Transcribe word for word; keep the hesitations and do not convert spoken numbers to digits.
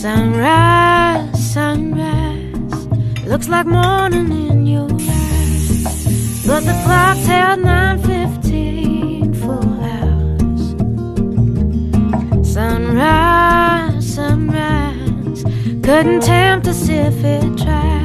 Sunrise, sunrise, looks like morning in your eyes, but the clock's held nine fifteen full hours. Sunrise, sunrise, couldn't tempt us if it tried.